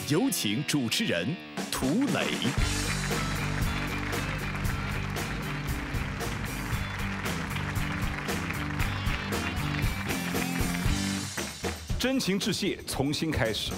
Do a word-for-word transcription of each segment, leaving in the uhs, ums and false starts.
有请主持人涂磊。真情致谢，重新开始。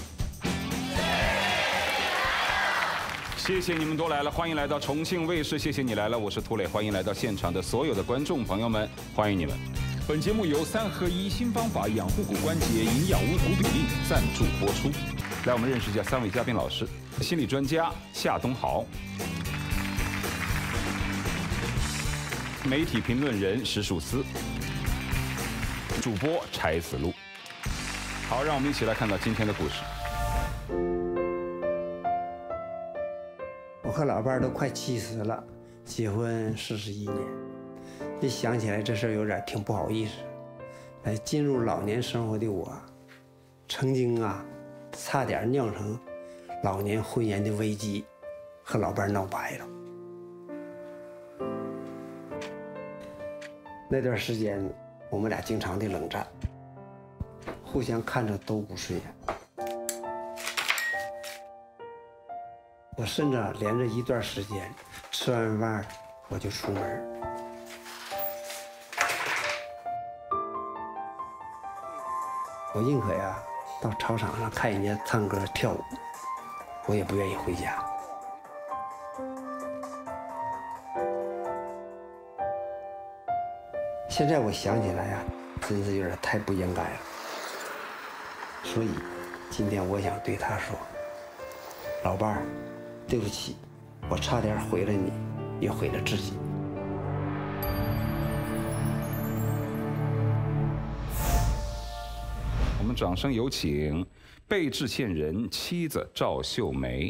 谢谢你们都来了，欢迎来到重庆卫视，谢谢你来了，我是涂磊，欢迎来到现场的所有的观众朋友们，欢迎你们。本节目由三合一新方法养护骨关节营养无骨比例赞助播出。来，我们认识一下三位嘉宾老师：心理专家夏东豪，媒体评论人石树思，主播柴子路。好，让我们一起来看到今天的故事。 我和老伴儿都快七十了，结婚四十一年，一想起来这事儿有点挺不好意思。哎，进入老年生活的我，曾经啊，差点酿成老年婚姻的危机，和老伴儿闹掰了。那段时间，我们俩经常的冷战，互相看着都不顺眼。我甚至连着一段时间，吃完饭我就出门。我宁可呀到操场上看人家唱歌跳舞，我也不愿意回家。现在我想起来呀，真是有点太不应该了。所以，今天我想对他说，老伴儿。对不起，我差点毁了你，也毁了自己。 我们掌声有请被致歉人妻子赵秀梅。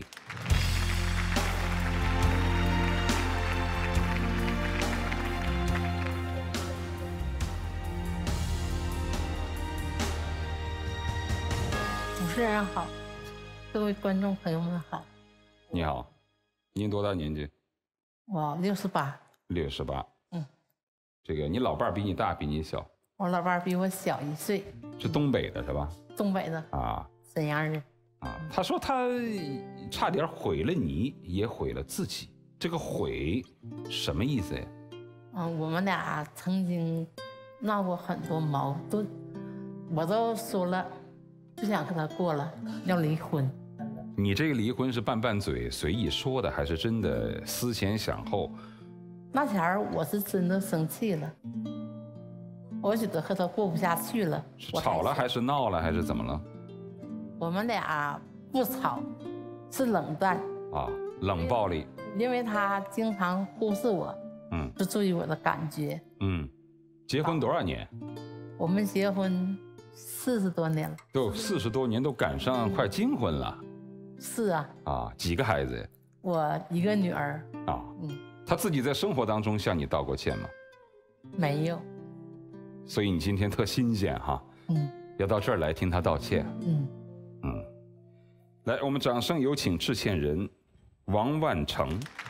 主持人好，各位观众朋友们好。 你好，您多大年纪？ 我六十八。 六十八。 嗯。 这个你老伴儿比你大，比你小？ 我老伴儿比我小一岁。 是东北的是吧？ 东北的。啊。沈阳人。 啊，他说他差点毁了你，也毁了自己。这个毁什么意思呀？ 嗯，我们俩曾经闹过很多矛盾，我都说了不想跟他过了，要离婚。 你这个离婚是拌拌嘴随意说的，还是真的思前想后？ 那前儿我是真的生气了，我觉得和他过不下去了。 是吵了还是闹了还是怎么了？ 我们俩不吵，是冷战啊，冷暴力。 因为他经常忽视我，嗯，不注意我的感觉。 嗯，结婚多少年？ 我们结婚四十多年了。 都四十多年，都赶上快金婚了。 是啊， 啊，几个孩子？ 我一个女儿。 啊，嗯，他自己在生活当中向你道过歉吗？ 没有。 所以你今天特新鲜哈，嗯，要到这儿来听他道歉，嗯嗯，来，我们掌声有请致歉人王万成。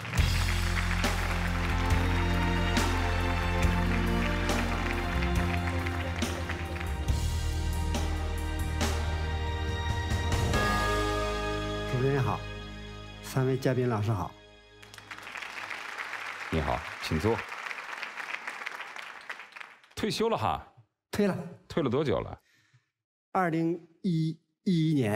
主持人好，三位嘉宾老师好。 你好，请坐。退休了哈？ 退了。 退了多久了？ 二零一一年。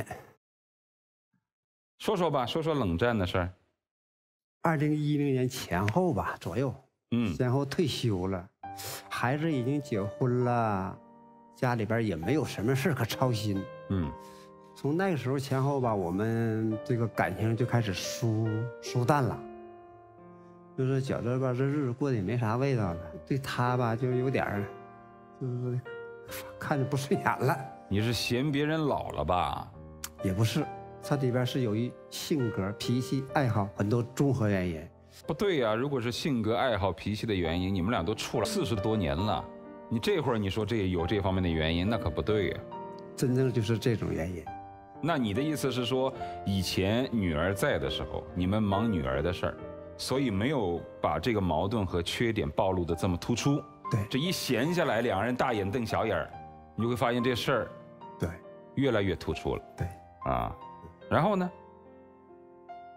说说吧，说说冷战的事儿。 二零一零年前后吧，左右。 嗯。 先后退休了，孩子已经结婚了，家里边也没有什么事可操心。嗯。从那个时候前后吧，我们这个感情就开始疏疏淡了，就是觉得吧，这日子过得也没啥味道了。对他吧，就有点儿，就是看着不顺眼了。 你是嫌别人老了吧？ 也不是，它里边是由于性格、脾气、爱好很多综合原因。 不对呀、啊，如果是性格、爱好、脾气的原因，你们俩都处了四十多年了，你这会儿你说这有这方面的原因，那可不对呀、啊。 真正就是这种原因。 那你的意思是说，以前女儿在的时候，你们忙女儿的事儿，所以没有把这个矛盾和缺点暴露的这么突出。 对， 这一闲下来，两个人大眼瞪小眼儿，你就会发现这事儿， 对， 越来越突出了。 对， 啊，然后呢？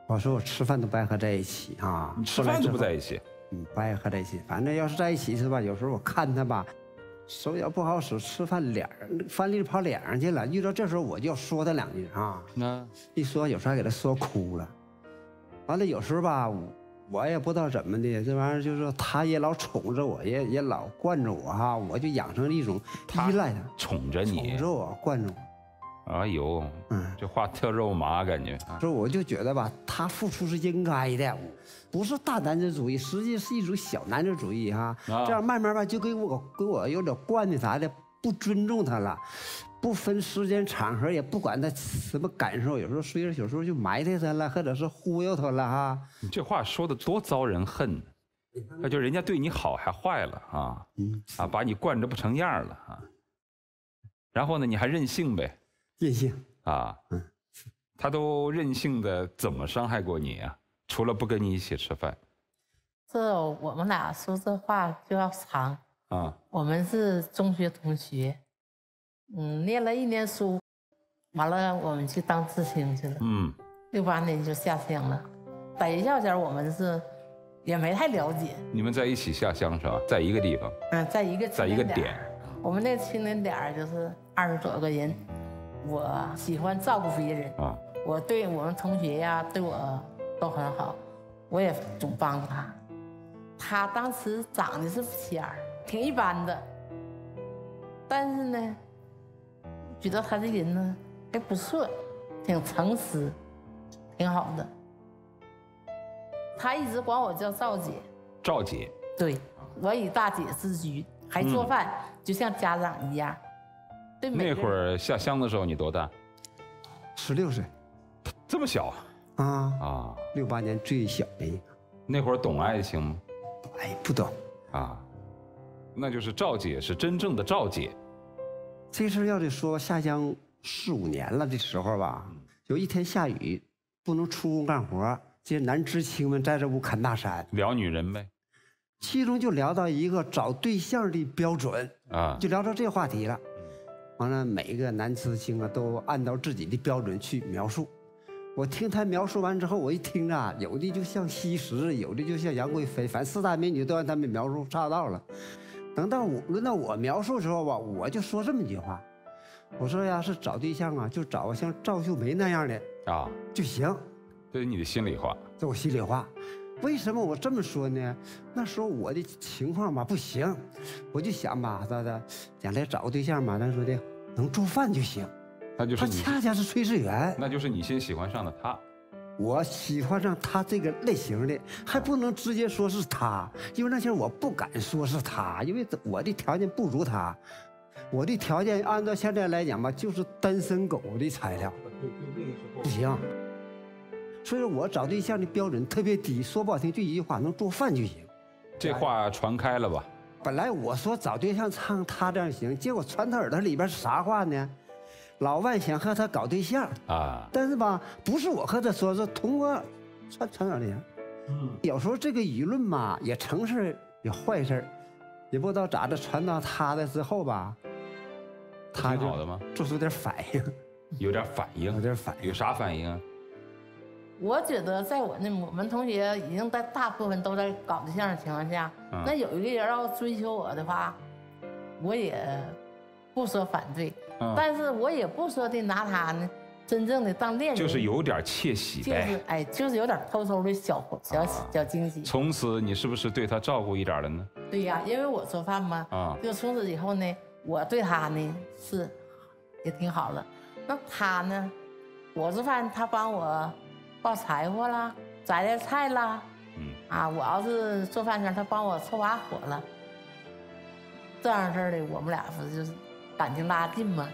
我说我吃饭都不爱和在一起啊， 你吃饭都不在一起， 嗯，不爱和在一起。反正要是在一起是吧？有时候我看他吧，手脚不好使，吃饭脸饭粒跑脸上去了。遇到这时候我就要说他两句啊，那一说有时候还给他说哭了。完了有时候吧，我也不知道怎么的，这玩意儿就是说他也老宠着我，也也老惯着我哈，我就养成一种依赖他， 宠着你， 宠着我，惯着我。 哎呦，嗯，这话特肉麻，感觉。 所以我就觉得吧，他付出是应该的，不是大男子主义，实际是一种小男子主义哈。啊、这样慢慢吧，就给我给我有点惯的啥的，不尊重他了，不分时间场合，也不管他什么感受，有时候虽然有时候就埋汰他了，或者是忽悠他了哈。 你这话说的多遭人恨，那就人家对你好还坏了啊，嗯啊，把你惯着不成样了啊。然后呢，你还任性呗。 任性啊，嗯，他都任性的怎么伤害过你啊？除了不跟你一起吃饭， 这我们俩说这话就要长啊。我们是中学同学，嗯，念了一年书，完了我们去当知青去了，嗯，六八年就下乡了。在校前我们是也没太了解。 你们在一起下乡是吧？在一个地方？ 嗯，在一个在一个点。 我们那青年点就是二十多个人。我喜欢照顾别人啊，我对我们同学呀，对我都很好，我也总帮助他。他当时长得是不起眼儿，挺一般的，但是呢，觉得他这人呢还不错，挺诚实，挺好的。他一直管我叫赵姐。 赵姐。 对，我以大姐自居，还做饭，嗯、就像家长一样。 那会儿下乡的时候你多大？ 十六岁， 这么小啊啊！六八年最小的一个。 那会儿懂爱情吗？ 哎，不懂啊。那就是赵姐是真正的赵姐。 这事要得说下乡四五年了的时候吧，有一天下雨，不能出工干活，这些男知青们在这屋侃大山， 聊女人呗。 其中就聊到一个找对象的标准啊，就聊到这个话题了。完了，每个男知青啊，都按照自己的标准去描述。我听他描述完之后，我一听啊，有的就像西施，有的就像杨贵妃，反正四大美女都按他们描述差到了。等到我轮到我描述的时候吧，我就说这么一句话，我说呀，是找对象啊，就找个像赵秀梅那样的啊就行。 这是你的心里话， 这我心里话。为什么我这么说呢？那时候我的情况吧不行，我就想吧，他的将来找个对象嘛，咱说的能做饭就行。 那就是你他恰恰是炊事员， 那就是你先喜欢上了他。 我喜欢上他这个类型的，还不能直接说是他，因为那些我不敢说是他，因为我的条件不如他，我的条件按照现在来讲吧，就是单身狗的材料，不行。所以说我找对象的标准特别低，说不好听就一句话，能做饭就行。 这话传开了吧？ 本来我说找对象唱他这样行，结果传他耳朵里边是啥话呢？老万想和他搞对象啊，但是吧，不是我和他说，是通过传传耳里。嗯，有时候这个舆论嘛，也成事也坏事，也不知道咋的传到他的之后吧， 他挺好的吗？ 做出点反应， 有点反应， 有点反应， 有啥反应啊？ 我觉得，在我那我们同学已经在大部分都在搞对象的情况下，嗯、那有一个人要追求我的话，我也不说反对，嗯、但是我也不说的拿他呢真正的当恋人， 就是有点窃喜呗， 就是哎，就是有点偷偷的小小小惊喜。 从此你是不是对他照顾一点了呢？ 对呀，因为我做饭嘛，啊，就从此以后呢，我对他呢是也挺好了。那他呢，我做饭他帮我抱柴火啦，摘点菜啦，嗯啊，我要是做饭时他帮我凑把火了，这样式的我们俩不就是感情拉近吗？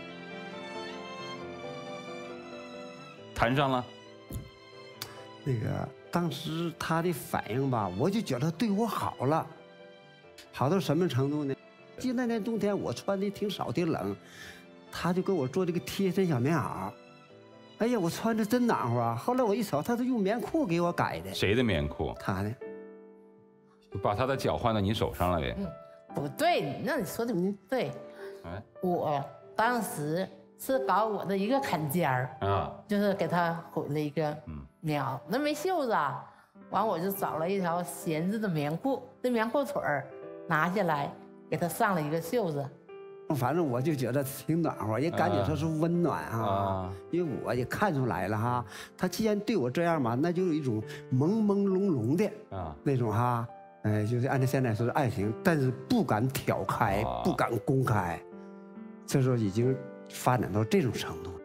谈上了。 那个当时他的反应吧，我就觉得对我好了，好到什么程度呢？记得那年冬天我穿的挺少挺冷，他就给我做这个贴身小棉袄。哎呀，我穿着真暖和啊！后来我一瞅，他是用棉裤给我改的。 谁的棉裤？ 他的。 把他的脚换到你手上了呗？ 嗯，不对，那你说的不对。哎，我当时是搞我的一个坎肩儿啊，就是给他毁了一个，嗯， 秒，那没袖子啊。完我就找了一条闲置的棉裤，这棉裤腿儿拿下来，给它上了一个袖子。 反正我就觉得挺暖和，也感觉它是温暖啊。啊因为我也看出来了哈，他既然对我这样嘛，那就有一种朦朦胧胧的啊那种哈，哎，就是按照现在说是爱情，但是不敢挑开，啊、不敢公开，这时候已经发展到这种程度。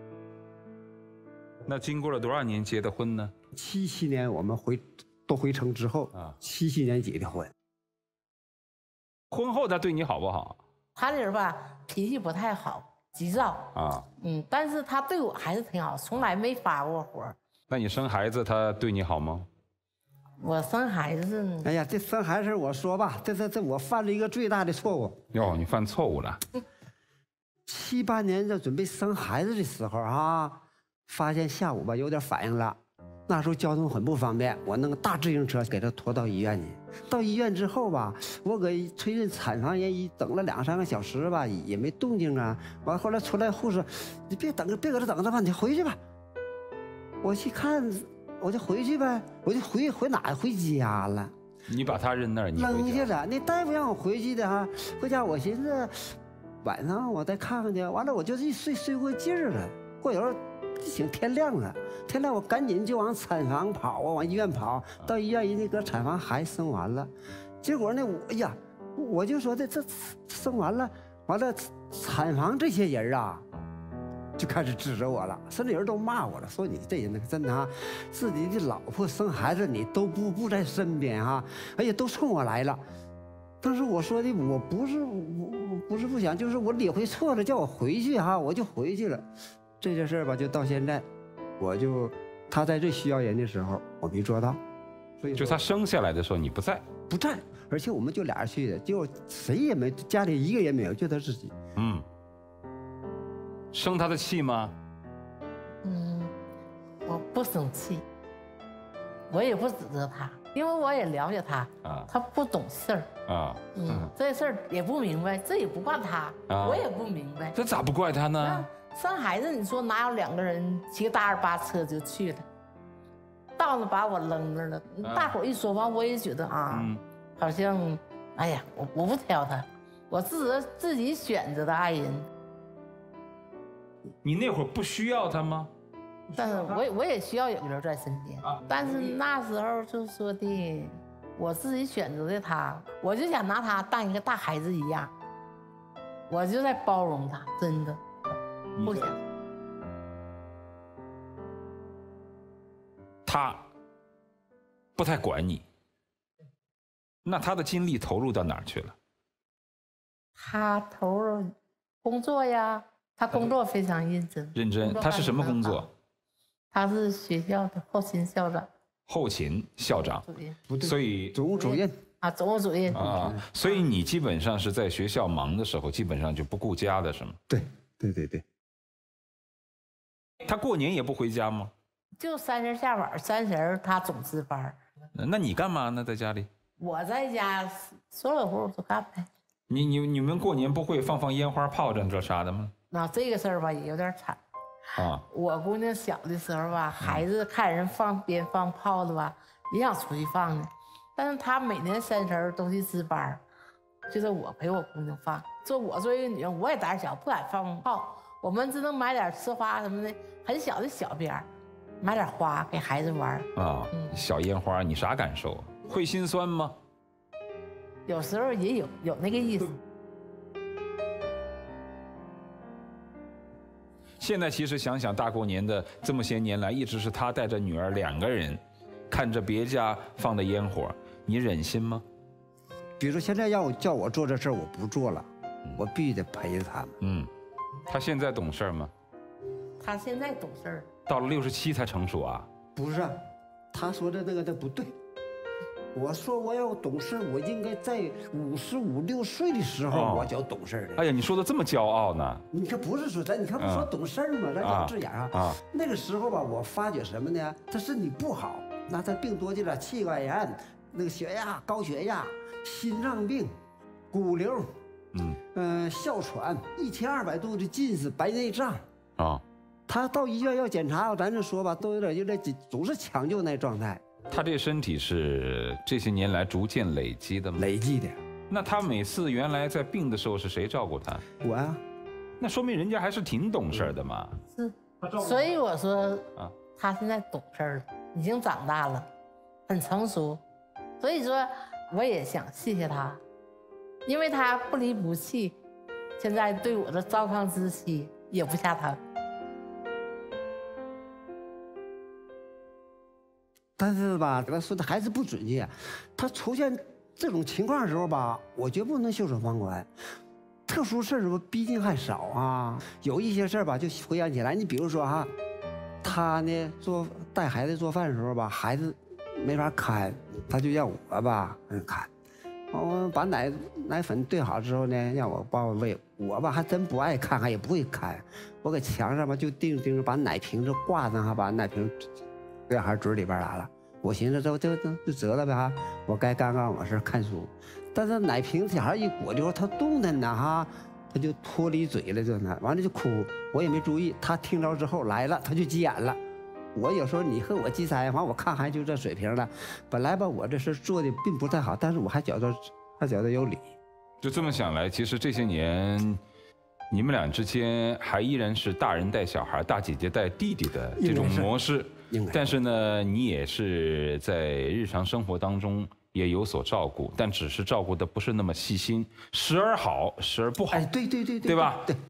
那经过了多少年结的婚呢？ 七七年我们回都回城之后啊，七七年结的婚。 婚后他对你好不好？ 他这人吧，脾气不太好，急躁啊。嗯，但是他对我还是挺好，从来没发过火。 那你生孩子，他对你好吗？ 我生孩子， 哎呀，这生孩子我说吧，这这这我犯了一个最大的错误。 哟，你犯错误了。 七八年在准备生孩子的时候啊，发现下午吧有点反应了。那时候交通很不方便，我弄个大自行车给他拖到医院去。到医院之后吧，我搁推进产房也等了两三个小时吧，也没动静啊。完后来出来护士，你别等着，别搁这等着吧，你回去吧。我去看，我就回去呗，我就回回哪回家了。 你把他扔那儿，你扔下了。那大夫让我回去的哈，回家我寻思晚上我再看看去。完了我就一睡睡过劲儿了，过一会儿醒天亮了。天亮我赶紧就往产房跑啊，往医院跑。到医院人家搁产房还生完了，结果呢，我哎呀，我就说这这生完了，完了产房这些人啊，就开始指责我了，甚至有人都骂我了，说你这人真的啊，自己的老婆生孩子你都不不在身边哈，而且都冲我来了。当时我说的我不是我不是不想，就是我理会错了，叫我回去哈，我就回去了。这件事吧，就到现在。我就，他在最需要人的时候，我没做到， 所以就他生下来的时候你不在， 不在，而且我们就俩人去的，结果谁也没，家里一个人没有，就他自己。 嗯，生他的气吗？ 嗯，我不生气，我也不指责他，因为我也了解他啊，他不懂事儿啊，嗯，这事儿也不明白，这也不怪他，啊、我也不明白， 这咋不怪他呢？ 生孩子，你说哪有两个人骑个大二八车就去了？到了把我扔那儿了。啊、大伙一说完，我也觉得啊，嗯、好像，哎呀，我我不挑他，我自己自己选择的爱人。 你那会儿不需要他吗？ 但是我也我也需要有人在身边。啊、但是那时候就说的，我自己选择的他，我就想拿他当一个大孩子一样，我就在包容他，真的。不想， 他不太管你，那他的精力投入到哪儿去了？ 他投入工作呀，他工作非常认真。 认真，他是什么工作？ 他是学校的后勤校长。 后勤校长，所以总务主任啊，总务主任啊，所以你基本上是在学校忙的时候，基本上就不顾家的，是吗？ 对，对对对。 他过年也不回家吗？ 就三十下晚，三十他总值班。 那你干嘛呢？在家里？ 我在家所有活我都干呗。 你你你们过年不会放放烟花炮仗这啥的吗？ 那这个事儿吧也有点惨啊。我姑娘小的时候吧，孩子看人放鞭放炮的吧，也想出去放呢，但是她每年三十都去值班，就是我陪我姑娘放。做我作为女人，我也胆小，不敢放炮。我们只能买点呲花什么的，很小的小鞭，买点花给孩子玩啊。嗯、小烟花，你啥感受？会心酸吗？ 有时候也有有那个意思。 现在其实想想，大过年的这么些年来，一直是他带着女儿两个人，看着别家放的烟火，你忍心吗？ 比如说现在要我叫我做这事儿，我不做了，嗯、我必须得陪着他们。 嗯。他现在懂事吗？ 他现在懂事， 到了六十七才成熟啊？ 不是，他说的那个那不对。我说我要懂事，我应该在五十五六岁的时候我就懂事的。 哎呀，你说的这么骄傲呢？ 你看不是说咱，你看不说懂事吗？咱讲字眼啊。啊。那个时候吧，我发觉什么呢？他身体不好，那他病多去了，气管炎，那个血压、高血压、心脏病、骨瘤。嗯，呃，哮喘，一千二百度的近视，白内障，啊， 他到医院要检查，咱就说吧，都有点有点总是抢救那状态。 他这身体是这些年来逐渐累积的吗？ 累积的。 那他每次原来在病的时候是谁照顾他？ 我呀、啊。 那说明人家还是挺懂事的嘛。 是，所以我说啊，他现在懂事了，已经长大了，很成熟。所以说，我也想谢谢他，因为他不离不弃，现在对我的糟糠之妻也不下疼。 但是吧，咱说的还是不准确。他出现这种情况的时候吧，我绝不能袖手旁观。特殊事儿吧，毕竟还少啊。有一些事儿吧，就回想起来，你比如说哈，他呢做带孩子做饭的时候吧，孩子没法看，他就让我吧看。我把奶奶粉兑好之后呢，让我帮我喂。我吧还真不爱看，还也不会看。我搁墙上吧就盯着盯着，把奶瓶子挂上，哈，把奶瓶搁孩子嘴里边来了。我寻思这这这就折了呗哈，我该干干我事看书。但是奶瓶小孩一裹的时候，他动弹呢哈，他就脱离嘴了，这呢，完了就哭，我也没注意。他听着之后来了，他就急眼了。我有时候你和我急塞，完我看还就这水平了。本来吧，我这事做的并不太好，但是我还觉得还觉得有理。 就这么想来，其实这些年，你们俩之间还依然是大人带小孩、大姐姐带弟弟的这种模式。但是呢，你也是在日常生活当中也有所照顾，但只是照顾的不是那么细心，时而好，时而不好。 哎，对对对对， 对吧？ 对。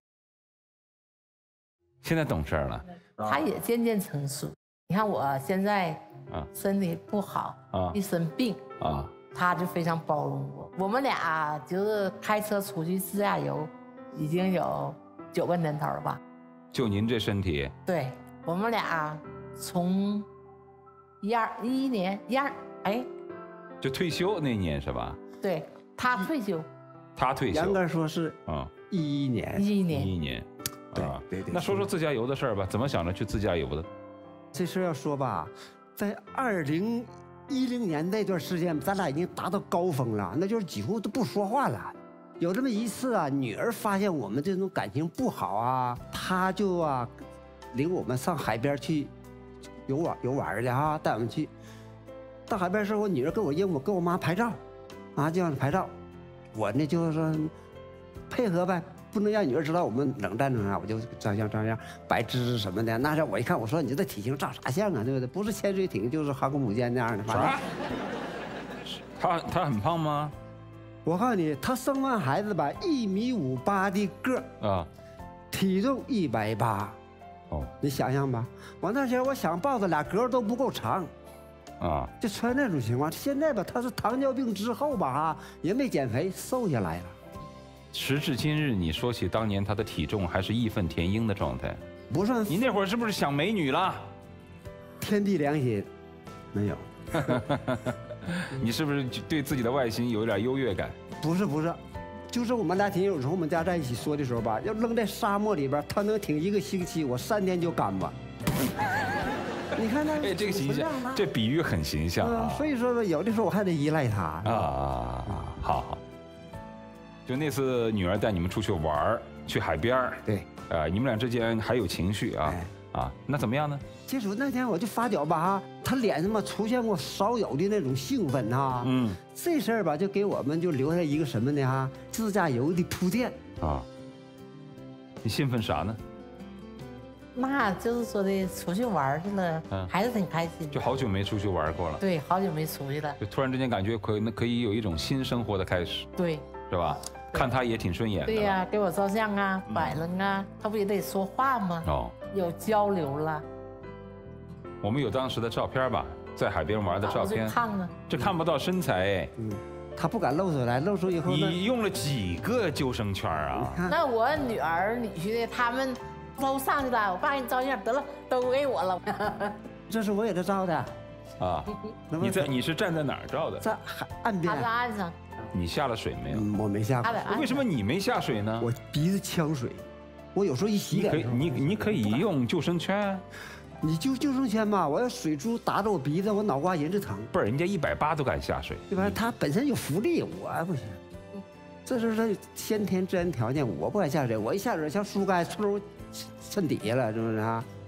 现在懂事了， 他也渐渐成熟。你看我现在啊，身体不好啊，一生病啊，他就非常包容我。我们俩就是开车出去自驾游，已经有九个年头了吧？ 就您这身体？ 对，我们俩。从一二一一年一二哎， 就退休那年是吧？ 对，他退休， 他退休， 严格说是啊，一一年， 一一年， 一一年， 对对对。 那说说自驾游的事儿吧，怎么想着去自驾游的？ 这事要说吧，在二零一零年那段时间，咱俩已经达到高峰了，那就是几乎都不说话了。有这么一次啊，女儿发现我们这种感情不好啊，她就啊，领我们上海边去。游玩游玩去哈，带我们去。到海边时候，我女儿跟我应我跟我妈拍照，啊，就让拍照。我呢就是说配合呗，不能让女儿知道我们冷战中啊，我就照相照相，摆姿势什么的。那时候我一看，我说你这体型照啥相啊，对不对？不是潜水艇就是航空母舰那样的。 啥？他他很胖吗？ 我告诉你，他生完孩子吧，一米五八的个儿啊，体重一百八。哦，你想想吧，我那前我想抱着俩胳膊都不够长，啊，就穿那种情况。现在吧，他是糖尿病之后吧，哈，也没减肥，瘦下来了。 时至今日，你说起当年他的体重还是义愤填膺的状态， 不算。 你那会儿是不是想美女了？ 天地良心，没有。 你是不是对自己的外形有点优越感？ 不是不是。就是我们俩挺有时候我们家在一起说的时候吧，要扔在沙漠里边，他能挺一个星期，我三天就干巴。你看那， 哎，这个形象，这比喻很形象啊。 所以说有的时候我还得依赖他啊啊！好好。就那次女儿带你们出去玩，去海边对， 啊，你们俩之间还有情绪啊啊，那怎么样呢？ 接触那天我就发觉吧哈，他脸上嘛出现过少有的那种兴奋哈，嗯，这事儿吧就给我们就留下一个什么呢哈，自驾游的铺垫啊。 你兴奋啥呢？ 那就是说的出去玩去了，嗯，还是挺开心。 就好久没出去玩过了。 对，好久没出去了。 就突然之间感觉可能可以有一种新生活的开始。 对， 是吧？看他也挺顺眼的。 对呀，给我照相啊，摆弄啊，他不也得说话吗？哦，有交流了。 我们有当时的照片吧，在海边玩的照片。 看呢， 这看不到身材哎。 嗯，他不敢露出来，露出以后你用了几个救生圈啊？ 那我女儿女婿的他们都上去了，我爸给你照相，得了，都给我了。 这是我给他照的。 啊，你在你是站在哪儿照的？ 在海岸边。 他在岸上。 你下了水没有？ 我没下过。 为什么你没下水呢？ 我鼻子呛水，我有时候一洗脸。 你你可以用救生圈。 你就救生圈嘛，我要水珠打着我鼻子，我脑瓜仁就疼。 不是，人家一百八都敢下水， 对吧？他本身有浮力，我不行。这是先天自然条件，我不敢下水，我一下水像树干冲身底下了，是不是啊？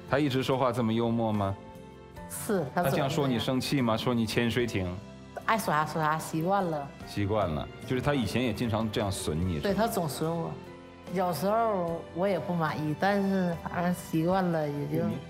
他一直说话这么幽默吗？ 是他。 他这样说你生气吗？说你潜水艇？ 爱说啥说啥，习惯了。 习惯了，就是他以前也经常这样损你。 对他总损我，有时候我也不满意，但是反正习惯了也就。你,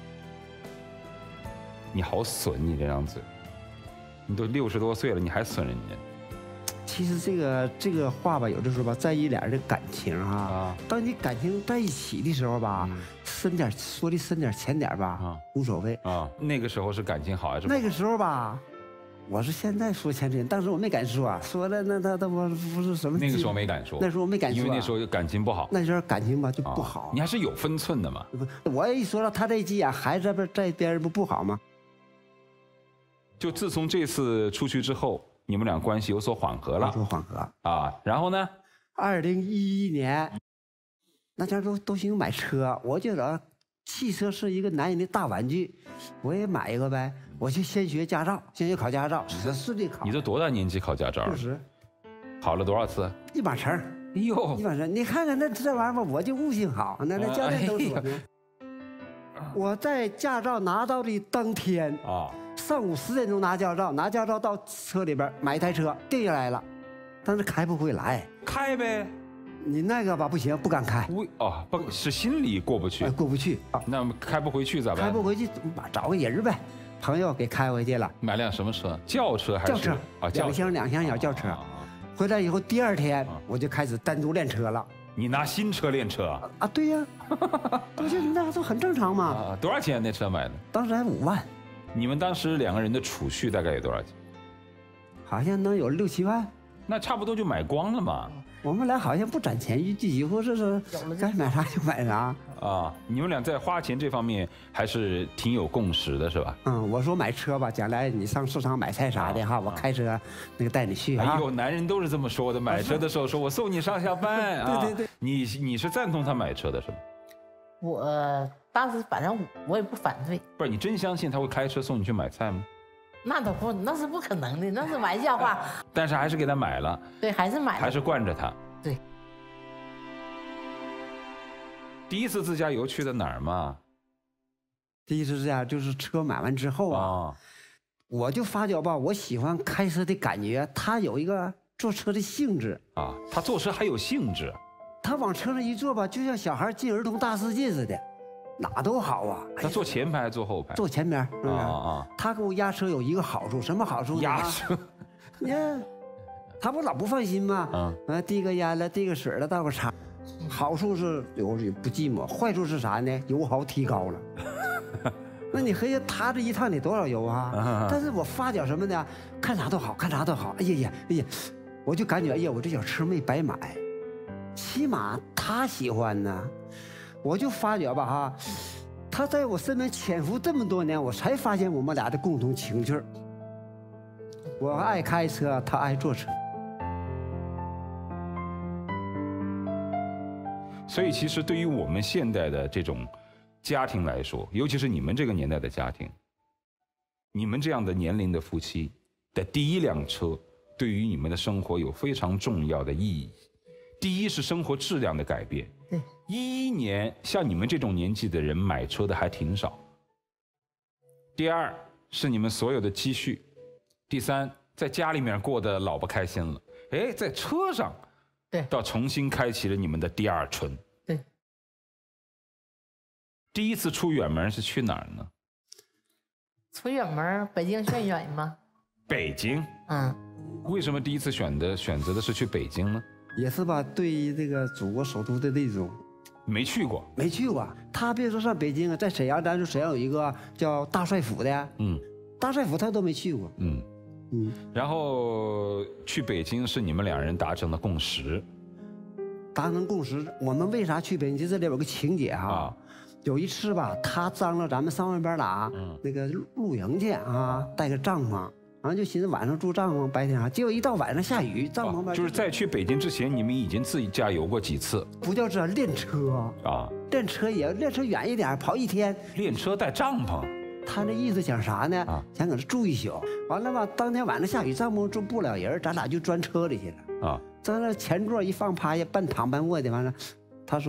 你好损，你这张嘴，你都六十多岁了，你还损人家。 其实这个这个话吧，有的时候吧，在意俩人的感情哈。啊。当你感情在一起的时候吧，嗯、深点说的深点浅点吧，啊，无所谓啊。那个时候是感情好还是不好？ 那个时候吧，我是现在说浅浅，当时我没敢说啊，说了那他他不不是什么。 那个时候没敢说。 那时候我没敢说、啊， 因为那时候感情不好。 那时候感情吧就不好。啊、 你还是有分寸的嘛。 我一说了，他这急眼，孩子不在边不不好吗？ 就自从这次出去之后。你们俩关系有所缓和了， 有所缓和啊。然后呢？ 二零一一年，那家都都兴买车，我觉得汽车是一个男人的大玩具，我也买一个呗。我就先学驾照，先学考驾照，顺顺利考。 你都多大年纪考驾照？ 六十。 考了多少次？ 一把成。 哎呦， 一把成！你看看那这玩意儿，我就悟性好，那那教练都说呢。哎、我在驾照拿到的当天啊。上午十点钟拿驾照，拿驾照到车里边买一台车定下来了，但是开不回来。 开呗， 你那个吧不行，不敢开。 为哦，不是心里过不去， 哎、过不去啊。 那开不回去咋办？ 开不回去，找个人呗，朋友给开回去了。 买辆什么车？轿车还是？ 轿车啊， 两厢两厢小轿车。啊、回来以后第二天我就开始单独练车了。 你拿新车练车啊？ 啊，对呀、啊，我觉得那都很正常嘛。 啊，多少钱那车买的？ 当时还五万。 你们当时两个人的储蓄大概有多少钱？ 好像能有六七万。 那差不多就买光了嘛。 我们俩好像不攒钱，就几乎是是该买啥就买啥。 啊，你们俩在花钱这方面还是挺有共识的，是吧？ 嗯，我说买车吧，将来你上市场买菜啥的哈，我开车那个带你去啊。 哎呦，男人都是这么说的，买车的时候说我送你上下班啊。 对对对。 你你是赞同他买车的是吗？ 我当时反正我也不反对。 不是你真相信他会开车送你去买菜吗？ 那都不，那是不可能的，那是玩笑话。 但是还是给他买了。 对，还是买了。 还是惯着他。 对。 第一次自驾游去的哪儿嘛？ 第一次自驾就是车买完之后啊，哦、我就发觉吧，我喜欢开车的感觉，他有一个坐车的兴致啊，他坐车还有兴致。 他往车上一坐吧，就像小孩进儿童大世界似的，哪都好啊。 他坐前排还是坐后排？ 坐前边。啊啊！他给我压车有一个好处，什么好处？ 压车。 你看，他不老不放心吗？嗯。完递个烟了，递个水了，倒个茶。好处是有不寂寞，坏处是啥呢？油耗提高了。那你合计他这一趟得多少油啊？啊但是我发觉什么呢？看啥都好看啥都好。哎呀呀，哎呀，我就感觉哎呀，我这小车没白买。起码他喜欢呢，我就发觉吧哈，他在我身边潜伏这么多年，我才发现我们俩的共同情趣。我爱开车，他爱坐车。 所以其实对于我们现代的这种家庭来说，尤其是你们这个年代的家庭，你们这样的年龄的夫妻的第一辆车，对于你们的生活有非常重要的意义。第一是生活质量的改变。 对， 一一年像你们这种年纪的人买车的还挺少。第二是你们所有的积蓄。第三，在家里面过得老不开心了，哎，在车上， 对， 到重新开启了你们的第二春。 对。 第一次出远门是去哪儿呢？ 出远门，北京算远吗？ 北京。嗯。为什么第一次选的选择的是去北京呢？ 也是吧，对于这个祖国首都的那种， 没去过， 没去过。他别说上北京啊，在沈阳，咱说沈阳有一个叫大帅府的，嗯，大帅府他都没去过，嗯嗯。然后去北京是你们两人达成的共识， 达成共识。我们为啥去北京？就这里有个情节哈、啊，有一次吧，他张罗咱们上外边哪、嗯、那个露营去啊，带个帐篷。然后就寻思晚上住帐篷，白天啊，结果一到晚上下雨，帐篷、 啊、就是在去北京之前，你们已经自己驾游过几次？ 不叫这练车啊，练车也练车远一点，跑一天。 练车带帐篷， 他那意思想啥呢？啊、想搁这住一宿。完了吧，当天晚上下雨，帐篷住不了人，咱俩就钻车里去了。啊，在那前座一放趴下，半躺半卧的，完了，他说的，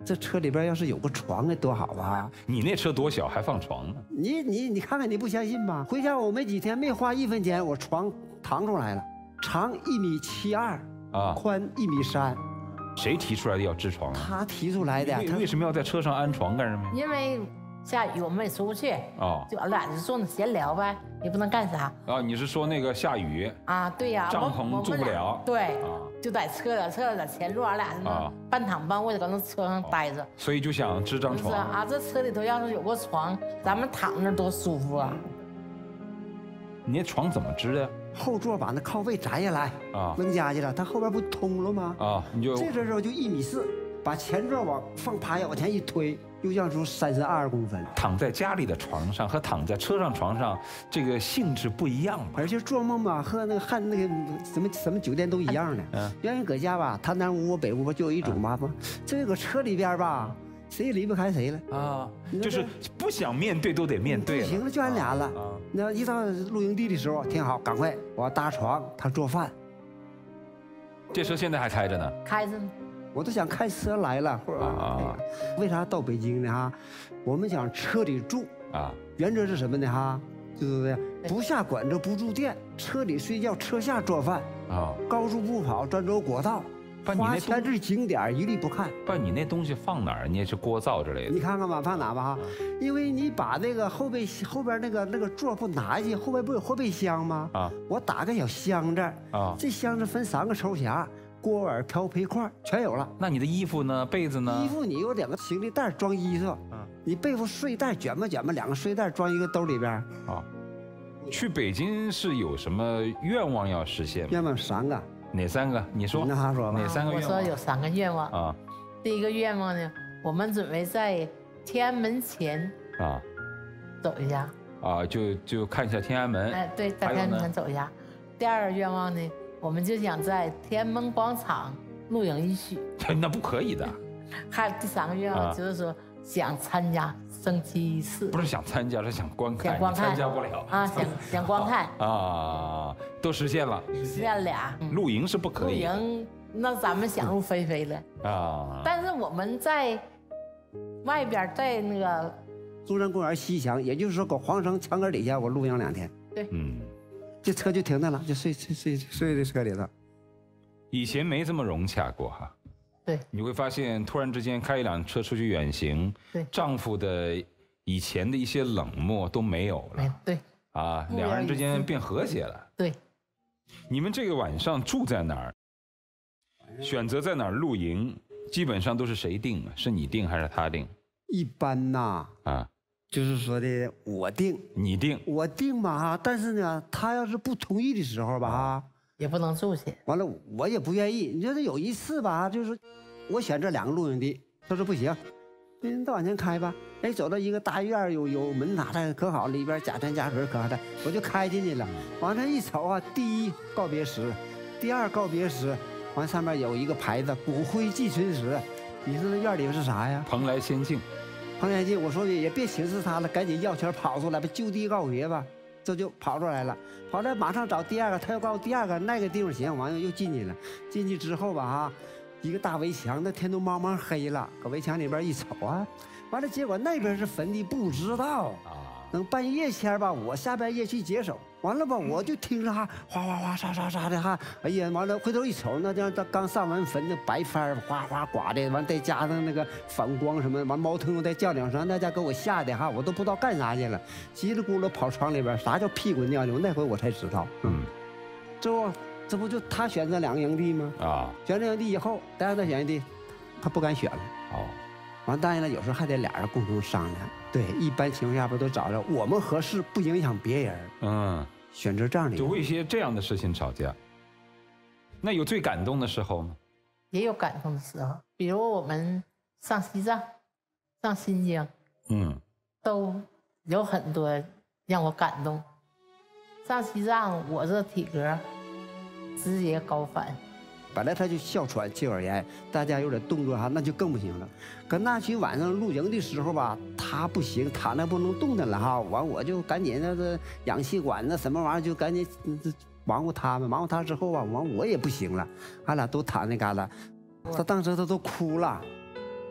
这车里边要是有个床该多好啊！ 你那车多小还放床呢？ 你你你看看，你不相信吧？回家我没几天，没花一分钱，我床腾出来了，长一米七二啊，宽一米三。 谁提出来的要支床？ 他提出来的。 他为什么要在车上安床干什么？ 因为下雨我们也出不去哦，就俺俩就坐那闲聊呗，也不能干啥。 啊，你是说那个下雨啊？对呀， 帐篷住不了。 对。就在车里，车里在前座，俺俩是半躺半卧的搁那车上待着， 所以就想支张床。 是啊，这车里头要是有个床，咱们躺那多舒服啊！ 你那床怎么支的？ 后座把那靠背摘下来啊，扔家去了，它后边不通了吗？啊，你就这这时候就一米四，把前座往放趴下往前一推，又让出三十二公分。 躺在家里的床上和躺在车上床上，这个性质不一样吧？ 而且做梦吧和那个汉那个什么什么酒店都一样的。嗯，原来搁家吧，他南屋我北屋就有一种嘛，不，这个车里边吧，谁也离不开谁了啊。 就是不想面对都得面对了。 行了，就俺俩了。那一到露营地的时候，挺好，赶快我搭床，他做饭。 这车现在还开着呢？ 开着呢。 我都想开车来了，或者啊，为啥到北京呢？哈，我们想车里住啊，原则是什么呢？哈，就是不下馆子，不住店，车里睡觉，车下做饭啊，高速不跑，专走国道，花钱至景点一律不看。 把你那东西放哪儿？你也是锅灶之类的？ 你看看吧，放哪吧哈？因为你把那个后备后边那个那个座不拿下去，后边不有后备箱吗？啊，我打个小箱子啊，这箱子分三个抽匣。锅碗瓢盆筷全有了， 那你的衣服呢？被子呢？ 衣服你有两个行李袋装衣服，嗯，你被服睡袋卷吧卷吧，两个睡袋装一个兜里边。啊， 去北京是有什么愿望要实现吗？ 愿望三个， 哪三个？你说。 那他说吧。 哪三个愿望？ 我说有三个愿望啊。第一个愿望呢，我们准备在天安门前啊走一下。 啊，就就看一下天安门。 哎，对，在天安门走一下。第二个愿望呢？我们就想在天安门广场露营一宿， 那不可以的。 还有第三个愿望就是说想参加升旗仪式， 不是想参加，是想观看， 想观看， 参加不了啊，想想观看啊，都实现了， 实现了俩。 露营是不可以， 露营那咱们想入非非了啊。但是我们在外边，在那个中山公园西墙，也就是说搁皇城墙根底下，我露营两天。 对，嗯。 这车就停那了，就睡睡睡睡在车里头。 以前没这么融洽过哈。 对。 你会发现，突然之间开一辆车出去远行， 对， 丈夫的以前的一些冷漠都没有了。 对。 啊，两个人之间变和谐了。 对。 你们这个晚上住在哪儿？选择在哪儿露营，基本上都是谁定啊？是你定还是他定？ 一般呐，啊。就是说的，我定， 你定， 我定嘛哈。但是呢，他要是不同意的时候吧哈， 也不能住去。 完了，我也不愿意。你说这有一次吧，就是我选这两个露营地，他说不行，您再往前开吧。哎，走到一个大院，有有门打的可好，里边家山家水可好的，我就开进去了。完了，一瞅啊，第一告别室，第二告别室，完上面有一个牌子骨灰寄存室。你说那院里边是啥呀？ 蓬莱仙境。 彭先进，我说也别请示他了，赶紧要钱跑出来吧，就地告别吧。这就跑出来了，跑来马上找第二个，他又告诉第二个那个地方行，完了又进去了。进去之后吧，哈，一个大围墙，那天都茫茫黑了，搁围墙里边一瞅啊，完了结果那边是坟地，不知道啊。等半夜前吧，我下半夜去解手，完了吧，我就听着哈，哗哗哗，沙沙沙的哈，哎呀，完了回头一瞅，那叫他刚上完坟的白帆哗哗刮的，完再加上那个反光什么，完猫头鹰再叫两声，那家给我吓得哈，我都不知道干啥去了，叽里咕噜跑床里边，啥叫屁滚尿流，那回我才知道。嗯，这不这不就他选择两个营地吗？啊，选这营地以后，大家再选营地，他不敢选了。哦。完，当然了，有时候还得俩人共同商量。对，一般情况下不都找着我们合适，不影响别人。嗯，选择这样的， 就为一些这样的事情吵架。那有最感动的时候吗？ 也有感动的时候，比如我们上西藏、上新疆，嗯，都有很多让我感动。上西藏，我这体格直接高反。 本来他就哮喘、气管炎，大家有点动作哈，那就更不行了。可那去晚上露营的时候吧，他不行，躺那不能动弹了哈。完我就赶紧那个氧气管子什么玩意儿，就赶紧忙活他们。忙活他之后吧，完我也不行了，俺俩都躺那旮瘩。他当时他都哭了，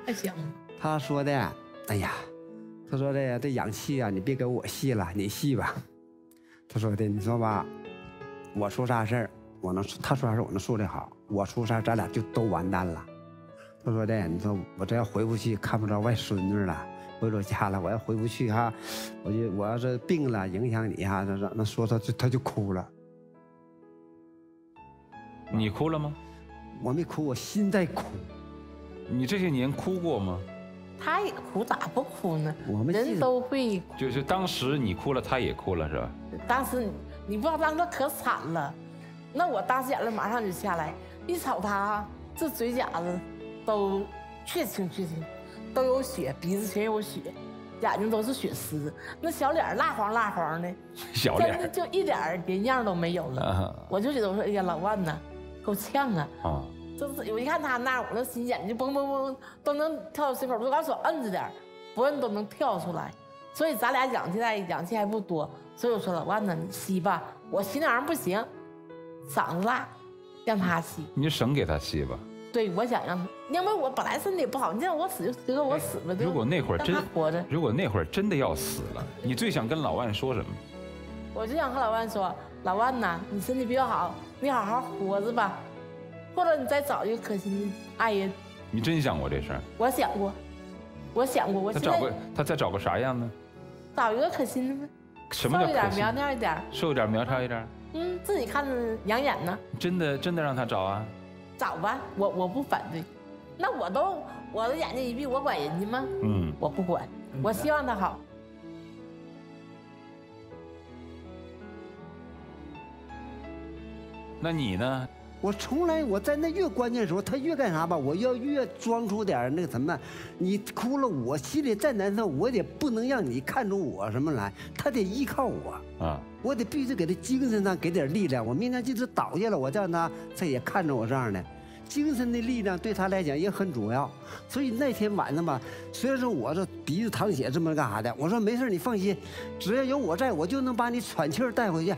太香了。 他说的，哎呀，他说的这氧气啊，你别给我吸了，你吸吧。他说的，你说吧，我出啥事儿，我能，他说啥事我能处理好，我出啥咱俩就都完蛋了。他说的，你说我这要回不去，看不着外孙女了，回老家了，我要回不去哈，我就我要是病了影响你哈，那那说他就他就哭了。 你哭了吗？ 我没哭，我心在哭。 你这些年哭过吗？ 他也哭，咋不哭呢？ 我们人都会。 就是当时你哭了，他也哭了，是吧？ 当时你你不知道，当时可惨了。那我当时眼泪马上就下来，一瞅他这嘴角子都确青确青，都有血，鼻子全有血，眼睛都是血丝，那小脸蜡黄蜡黄的， 小脸真的就一点人样都没有了。啊、我就觉得我说，哎呀，老万呐，够呛啊！啊。就是我一看他那，我那心眼睛嘣嘣嘣都能跳到心口，我把手摁着点，不摁都能跳出来。所以咱俩氧气在氧气还不多，所以我说老万呢，你吸吧。我吸那玩意儿不行，嗓子辣，让他吸。 你就省给他吸吧。 对，我想让他，因为我本来身体也不好，你让我死就给我死了。 如果那会儿真活着， 如果那会儿真的要死了，你最想跟老万说什么？ 我就想和老万说，老万呐，你身体比较好，你好好活着吧。或者你再找一个可心的爱人。 你真想过这事儿？ 我想过，我想过。我他找个他再找个啥样呢？ 找一个可心的呗。 什么叫可心？ 瘦一点，苗条一点。 瘦一点，苗条一点。 嗯，自己看着养眼呢。 真的真的让他找啊？ 找吧，我我不反对。那我都我的眼睛一闭，我管人家吗？嗯，我不管，我希望他好。 那你呢？ 我从来我在那越关键的时候，他越干啥吧，我要越装出点那个什么。你哭了，我心里再难受，我也不能让你看出我什么来，他得依靠我啊，我得必须给他精神上给点力量。我明天就是倒下了，我让他他也看着我这样的，精神的力量对他来讲也很主要。所以那天晚上吧，虽然说我这鼻子淌血这么干啥的，我说没事，你放心，只要有我在，我就能把你喘气儿带回去。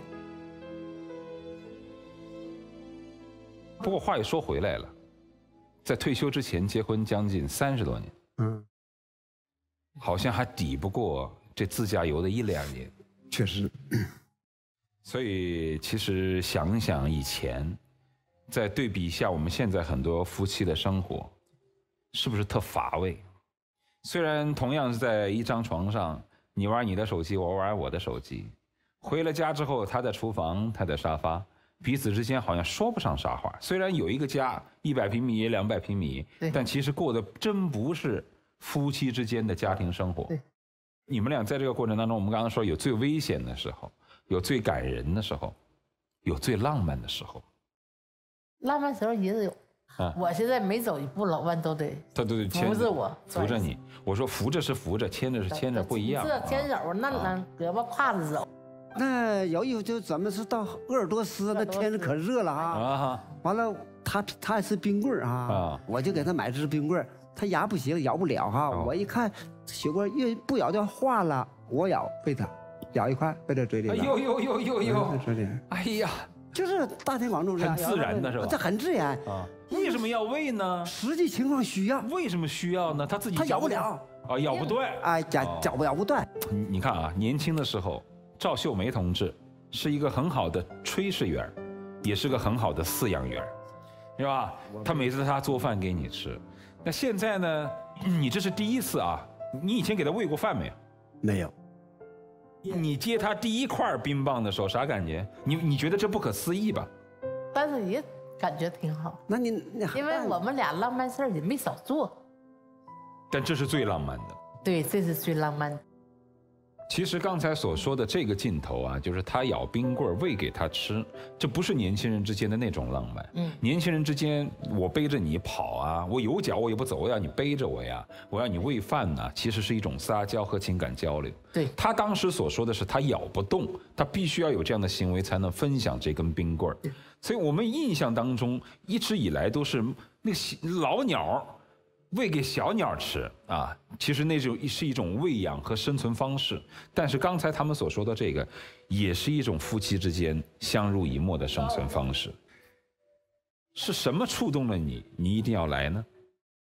不过话又说回来了，在退休之前结婚将近三十多年，嗯，好像还抵不过这自驾游的一两年， 确实。 所以其实想想以前，再对比一下我们现在很多夫妻的生活，是不是特乏味？虽然同样是在一张床上，你玩你的手机，我玩我的手机，回了家之后，他在厨房，他在沙发。彼此之间好像说不上啥话，虽然有一个家，一百平米、两百平米，但其实过的真不是夫妻之间的家庭生活。你们俩在这个过程当中，我们刚刚说有最危险的时候，有最感人的时候，有最浪漫的时候。 浪漫时候也得有。啊，我现在每走一步，老万都得他都得扶着我， 扶着你。我说扶着是扶着，牵着是牵着，不一样。 这牵手，那那胳膊挎着走。 那有一回就咱们是到鄂尔多斯，那天可热了啊！完了，他他爱吃冰棍儿啊，我就给他买支冰棍儿，他牙不行，咬不了哈。我一看血棍越不咬就化了，我咬喂他，咬一块喂到嘴里。 哎呦呦呦呦呦！ 嘴里。哎呀， 就是大庭广众很自然的是吧？ 这很自然啊。为什么要喂呢？ 实际情况需要。 为什么需要呢？他自己他咬不了啊，咬不断。 哎，咬咬不咬不断。 你你看啊，年轻的时候。赵秀梅同志是一个很好的炊事员，也是个很好的饲养员，是吧？他每次他做饭给你吃。那现在呢？你这是第一次啊？你以前给他喂过饭没有？ 没有。 你接他第一块冰棒的时候啥感觉？你你觉得这不可思议吧？ 但是也感觉挺好。 那你你因为我们俩浪漫事儿也没少做。 但这是最浪漫的。 对，这是最浪漫的。 其实刚才所说的这个镜头啊，就是他咬冰棍喂给他吃，这不是年轻人之间的那种浪漫。嗯，年轻人之间，我背着你跑啊，我有脚我也不走，我要你背着我呀，我要你喂饭呢，其实是一种撒娇和情感交流。 对， 他当时所说的是他咬不动，他必须要有这样的行为才能分享这根冰棍儿。所以我们印象当中一直以来都是那个老鸟喂给小鸟吃啊，其实那种是一种喂养和生存方式。但是刚才他们所说的这个，也是一种夫妻之间相濡以沫的生存方式。是什么触动了你？你一定要来呢？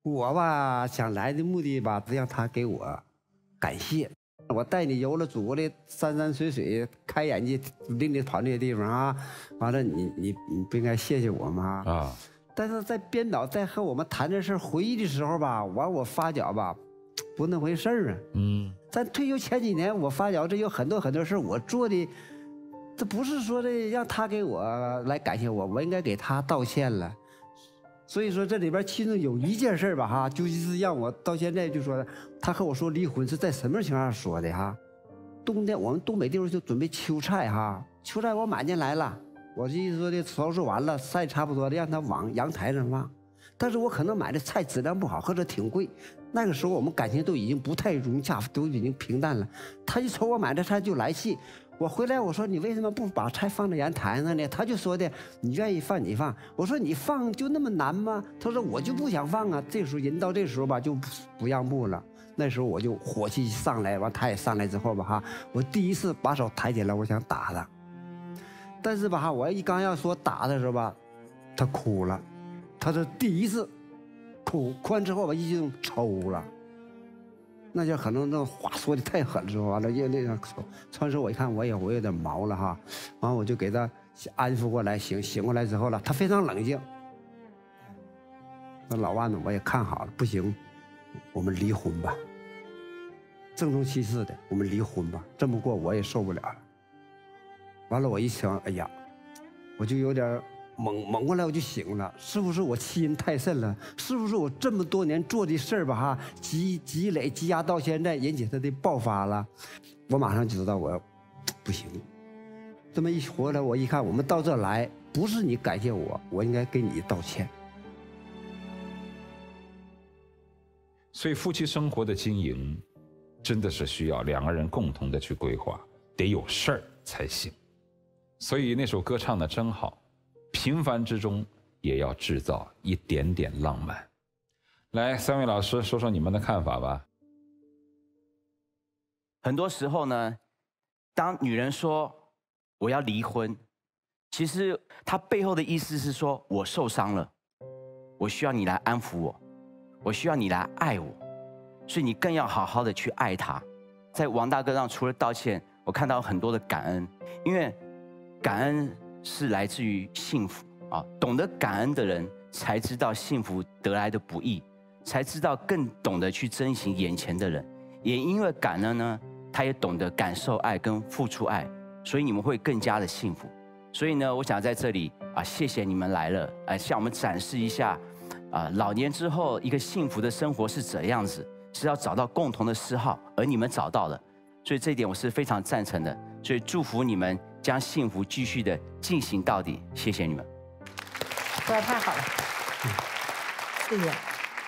我吧想来的目的吧，让他给我感谢。我带你游了祖国的山山水水，开眼界，领你跑那些地方啊。完了你，你你不应该谢谢我吗？啊！但是在编导在和我们谈这事儿回忆的时候吧，完我发觉吧，不那回事儿啊。嗯。在退休前几年，我发觉这有很多很多事儿我做的，这不是说的让他给我来感谢我，我应该给他道歉了。所以说这里边其中有一件事吧哈，就是让我到现在就说他和我说离婚是在什么情况下说的哈？冬天我们东北地方就准备秋菜哈，秋菜我买进来了，我意思说的收拾完了晒差不多的，让他往阳台上放。但是我可能买的菜质量不好，或者挺贵，那个时候我们感情都已经不太融洽，都已经平淡了。他一瞅我买的菜就来气。我回来我说你为什么不把菜放在阳台上呢？他就说的你愿意放你放。我说你放就那么难吗？他说我就不想放啊。这时候人到这时候吧就不不让步了。那时候我就火气上来，完他也上来之后吧哈，我第一次把手抬起来，我想打他，但是吧哈，我一刚要说打的时候吧，他哭了，他是第一次哭，哭完之后吧已经抽了。那就可能那话说的太狠了，完了又那样抽，抽完之后我一看我也我有点毛了哈，完我就给他安抚过来，醒醒过来之后了，他非常冷静。那老万呢，我也看好了，不行，我们离婚吧，郑重其事的，我们离婚吧，这么过我也受不了了。完了我一想，哎呀，我就有点猛猛过来，我就醒了，是不是我欺人太甚了？是不是我这么多年做的事儿吧哈，积积累积压到现在，引起他的爆发了？我马上就知道我不行。这么一回来，我一看，我们到这来，不是你感谢我，我应该给你道歉。 所以夫妻生活的经营，真的是需要两个人共同的去规划，得有事儿才行。所以那首歌唱的真好。平凡之中也要制造一点点浪漫。来，三位老师说说你们的看法吧。 很多时候呢，当女人说我要离婚，其实她背后的意思是说我受伤了，我需要你来安抚我，我需要你来爱我，所以你更要好好的去爱她。在王大哥上，除了道歉，我看到很多的感恩，因为感恩是来自于幸福啊！懂得感恩的人才知道幸福得来的不易，才知道更懂得去珍惜眼前的人。也因为感恩呢，他也懂得感受爱跟付出爱，所以你们会更加的幸福。所以呢，我想在这里啊，谢谢你们来了，来向我们展示一下啊，老年之后一个幸福的生活是怎样子，是要找到共同的嗜好，而你们找到了，所以这一点我是非常赞成的。所以祝福你们将幸福继续的进行到底，谢谢你们。 说得太好了， 谢谢。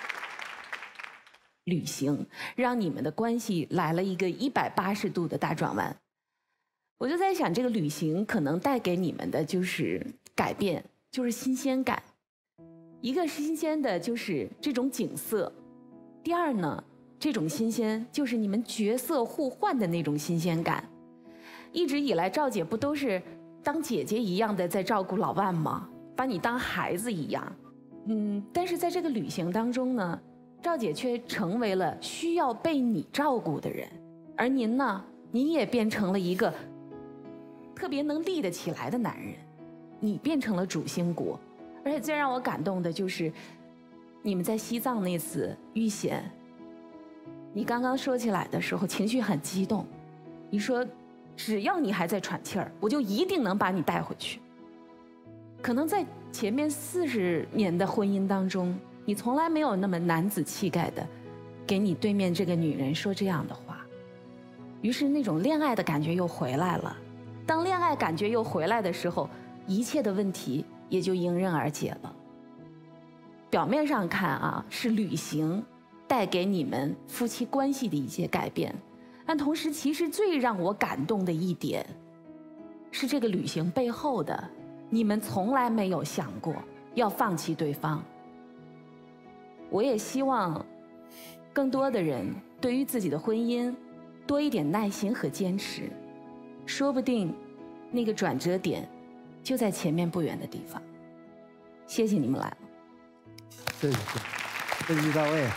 旅行让你们的关系来了一个一百八十度的大转弯。我就在想，这个旅行可能带给你们的就是改变，就是新鲜感。一个是新鲜的，就是这种景色；第二呢，这种新鲜就是你们角色互换的那种新鲜感。一直以来，赵姐不都是当姐姐一样的在照顾老万吗？把你当孩子一样。嗯，但是在这个旅行当中呢，赵姐却成为了需要被你照顾的人，而您呢，您也变成了一个特别能立得起来的男人，你变成了主心骨。而且最让我感动的就是，你们在西藏那次遇险，你刚刚说起来的时候情绪很激动，你说只要你还在喘气儿，我就一定能把你带回去。可能在前面四十年的婚姻当中，你从来没有那么男子气概的给你对面这个女人说这样的话，于是那种恋爱的感觉又回来了。当恋爱感觉又回来的时候，一切的问题也就迎刃而解了。表面上看啊，是旅行带给你们夫妻关系的一些改变，但同时其实最让我感动的一点是这个旅行背后的，你们从来没有想过要放弃对方。我也希望更多的人对于自己的婚姻多一点耐心和坚持，说不定那个转折点就在前面不远的地方。谢谢你们来了。 谢谢。 问题到位。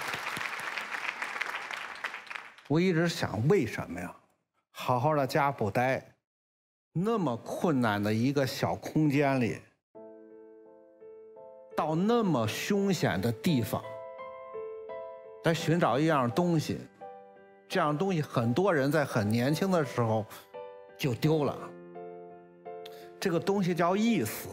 我一直想，为什么呀？好好的家不待，那么困难的一个小空间里，到那么凶险的地方，来寻找一样东西，这样东西很多人在很年轻的时候就丢了。这个东西叫意思。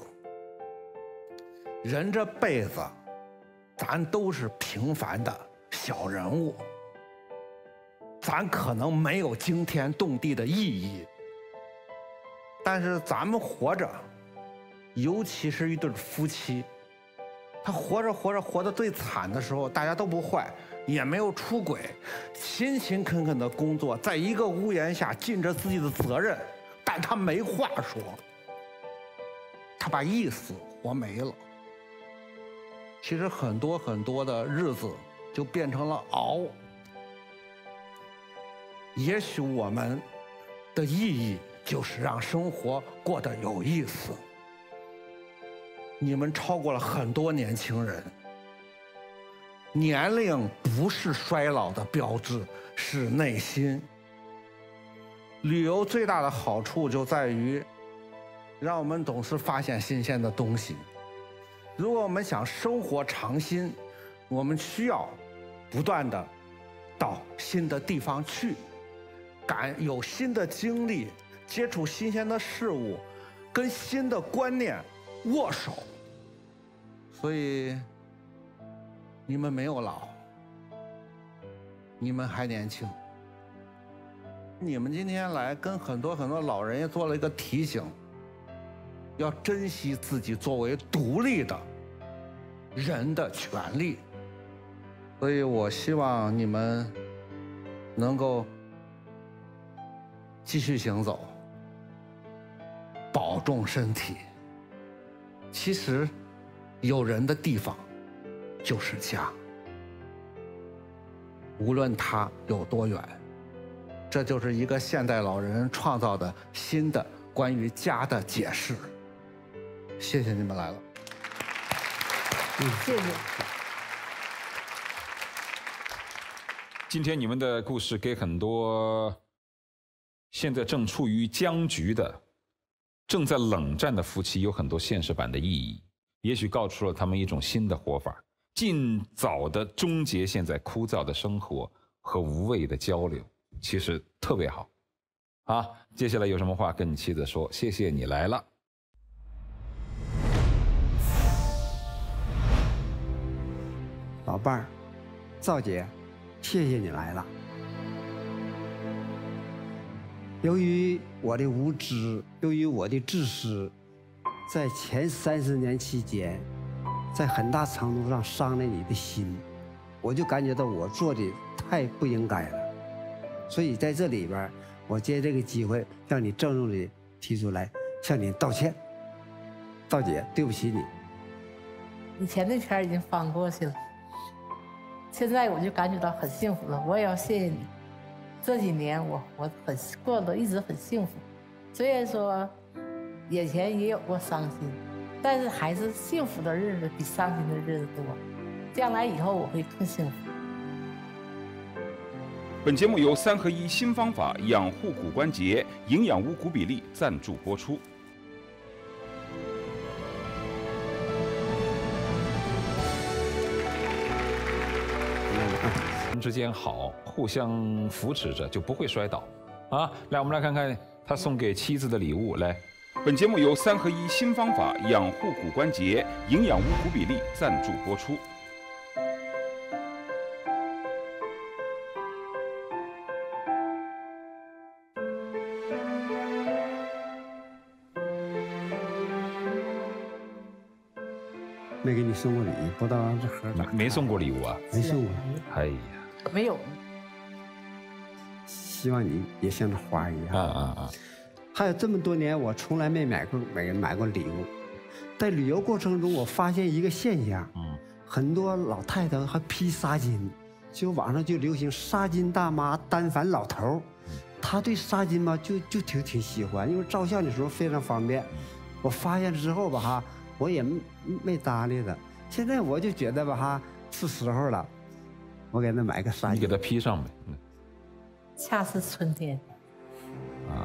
人这辈子，咱都是平凡的小人物。咱可能没有惊天动地的意义，但是咱们活着，尤其是一对夫妻，他活着活着活得最惨的时候，大家都不坏，也没有出轨，勤勤恳恳的工作，在一个屋檐下尽着自己的责任，但他没话说，他把意思活没了。其实很多很多的日子就变成了熬。也许我们的意义就是让生活过得有意思。你们超过了很多年轻人，年龄不是衰老的标志，是内心。旅游最大的好处就在于，让我们总是发现新鲜的东西。如果我们想生活长新，我们需要不断的到新的地方去。敢有新的经历，接触新鲜的事物，跟新的观念握手。所以，你们没有老，你们还年轻。你们今天来跟很多很多老人也做了一个提醒，要珍惜自己作为独立的人的权利。所以我希望你们能够继续行走，保重身体。其实，有人的地方就是家，无论它有多远。这就是一个现代老人创造的新的关于家的解释。谢谢你们来了。 嗯，谢谢。 今天你们的故事给很多现在正处于僵局的、正在冷战的夫妻有很多现实版的意义，也许告诉了他们一种新的活法，尽早的终结现在枯燥的生活和无谓的交流，其实特别好。好，接下来有什么话跟你妻子说？谢谢你来了。 老伴儿，赵姐，谢谢你来了。由于我的无知，由于我的自私，在前三十年期间，在很大程度上伤了你的心，我就感觉到我做的太不应该了。所以在这里边，我借这个机会向你郑重地提出来，向你道歉。赵姐，对不起你。 以前那圈已经翻过去了，现在我就感觉到很幸福了。我也要谢谢你。这几年我我很过得一直很幸福，虽然说以前也有过伤心，但是还是幸福的日子比伤心的日子多。将来以后我会更幸福。 本节目由三合一新方法养护骨关节营养无骨比例赞助播出。人之间好，互相扶持着，就不会摔倒啊！来，我们来看看他送给妻子的礼物。来，本节目由三合一新方法养护骨关节营养无骨比例赞助播出。 没给你送过礼，不知道这盒咋？ 没送过礼物啊？ 没送过。 哎呀， 没有。 希望你也像这花一样。 啊啊啊！ 还有这么多年，我从来没买过买买过礼物。在旅游过程中，我发现一个现象，嗯，很多老太太还披纱巾，就网上就流行纱巾大妈、单反老头，他对纱巾嘛就就挺挺喜欢，因为照相的时候非常方便。我发现之后吧哈。我也没搭理他，现在我就觉得吧哈， 是时候了，我给他买个纱衣。 你给他披上呗。嗯。 恰是春天。啊。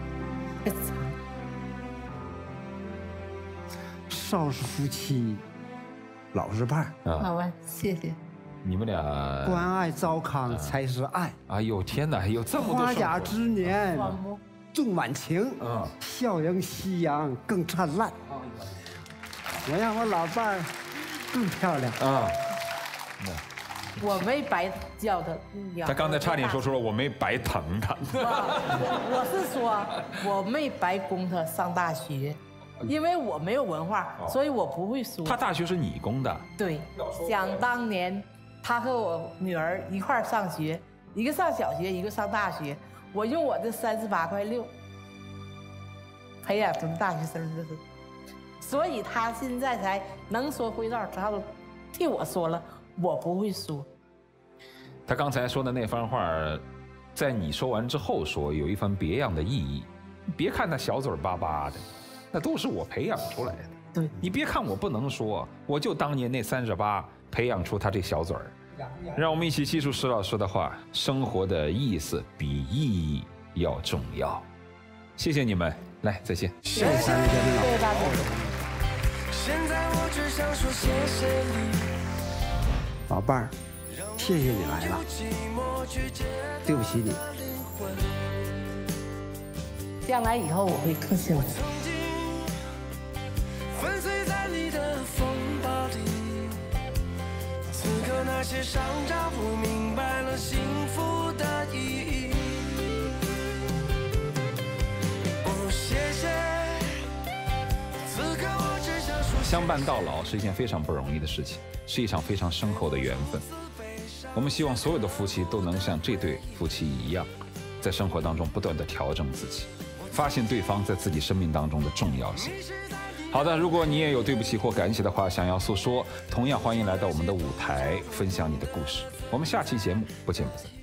少是夫妻，老是伴儿。啊，好吧，谢谢。 你们俩关爱糟糠才是爱。 哎呦天哪，有这么多。 花甲之年，重晚晴。嗯，笑迎夕阳更灿烂。我让我老伴儿更漂亮啊。 我没白教他。 他刚才差点说出了我没白疼他。 我是说我没白供他上大学。因为我没有文化，所以我不会说。 他大学是你供的？ 对，想当年，他和我女儿一块儿上学，一个上小学，一个上大学。我用我的三十八块六培养成大学生，这是。所以他现在才能说会道，他都替我说了，我不会说。 他刚才说的那番话，在你说完之后说，有一番别样的意义。别看他小嘴巴巴的。那都是我培养出来的。 对， 你别看我不能说，我就当年那三十八培养出他这小嘴儿。让我们一起记住石老师的话：生活的意思比意义要重要。谢谢你们，来再见。 谢谢三位嘉宾老师。 谢谢大家。 现在我只想说谢谢你， 老伴儿，谢谢你来了，对不起你。 将来以后我会更幸福。 粉碎在你的风暴里，此刻那些伤让我明白了幸福的意义。哦，谢谢。此刻我只想说， 相伴到老是一件非常不容易的事情，是一场非常深厚的缘分。我们希望所有的夫妻都能像这对夫妻一样，在生活当中不断地调整自己，发现对方在自己生命当中的重要性。好的，如果你也有对不起或感谢的话想要诉说，同样欢迎来到我们的舞台，分享你的故事。我们下期节目不见不散。